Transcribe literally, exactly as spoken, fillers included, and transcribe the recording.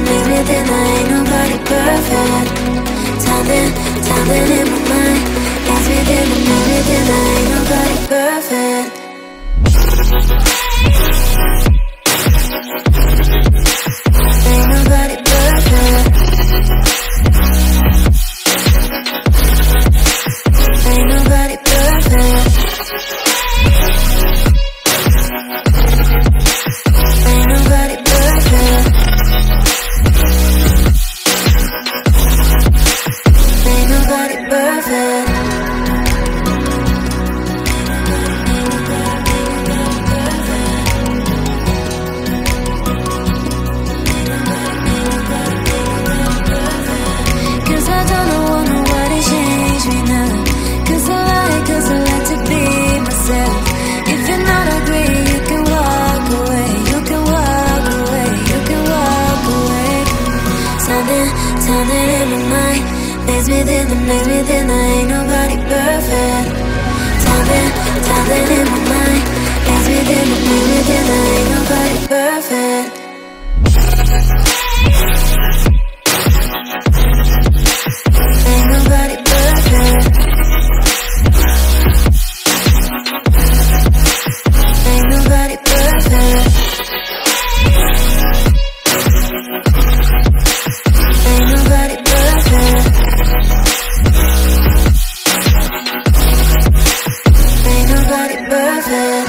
makes me think that ain't nobody perfect. Something, something in my mind makes me think that, makes me think that ain't nobody perfect. Ain't nobody perfect. Ain't nobody perfect. Ain't nobody perfect. Ain't nobody perfect. Cause I don't want nobody change me now. Cause I like, cause I like to be myself. If you're not agree, you can walk away. You can walk away, you can walk away. Something, something in my mind makes me think that, makes me think that ain't nobody perfect. Something, something in my mind makes me think that, makes me think that ain't nobody perfect. Ain't nobody perfect. Ain't nobody perfect. Ain't nobody perfect. Ain't nobody perfect.